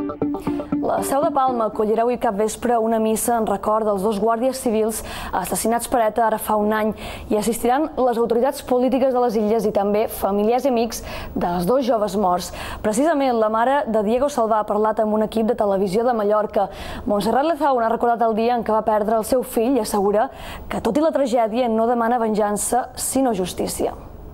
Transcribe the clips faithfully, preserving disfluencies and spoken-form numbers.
La Seu de Palma acollirà avui cap vespre una missa en record dels dos guàrdies civils assassinats per ETA ara fa un any i assistiran les autoritats polítiques de les Illes i també familiars i amics dels dos joves morts. Precisament la mare de Diego Salvà ha parlat amb un equip de televisió de Mallorca. Montserrat Lezaun ha recordat el dia en què va perdre el seu fill i assegura que, tot i la tragèdia, no demana venjança, sinó justícia.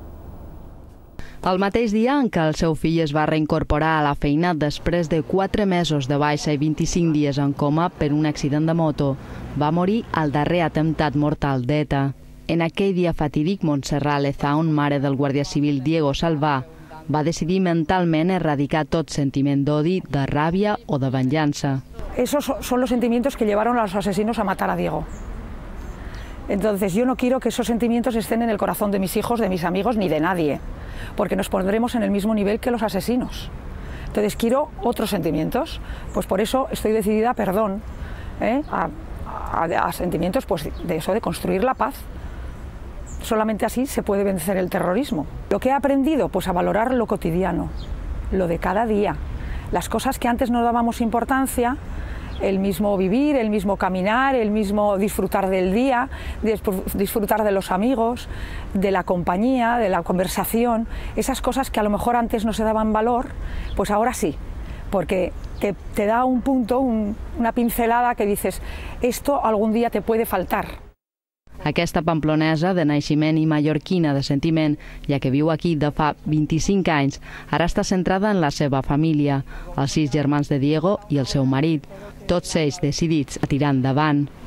El mateix dia en què el seu fill es va reincorporar a la feina després de quatre mesos de baixa i vint-i-cinc dies en coma per un accident de moto, va morir al darrer atemptat mortal d'ETA. En aquell dia fatídic, Montserrat Lezaun, mare del guàrdia civil Diego Salvà, va decidir mentalment erradicar tot sentiment d'odi, de ràbia o de venjança. Esos son los sentimientos que llevaron a los asesinos a matar a Diego. Entonces yo no quiero que esos sentimientos estén en el corazón de mis hijos, de mis amigos, ni de nadie, porque nos pondremos en el mismo nivel que los asesinos. Entonces quiero otros sentimientos, pues por eso estoy decidida, perdón, ¿eh? a, a, a sentimientos pues de eso, de construir la paz. Solamente así se puede vencer el terrorismo. Lo que he aprendido, pues a valorar lo cotidiano, lo de cada día, las cosas que antes no dábamos importancia, el mismo vivir, el mismo caminar, el mismo disfrutar del día, disfrutar de los amigos, de la compañía, de la conversación, esas cosas que a lo mejor antes no se daban valor, pues ahora sí, porque te, te da un punto, un, una pincelada que dices, esto algún día te puede faltar. Aquesta pamplonesa de naixement i mallorquina de sentiment, ja que viu aquí de fa vint-i-cinc anys, ara està centrada en la seva família, els sis germans de Diego i el seu marit, tots ells decidits a tirar endavant.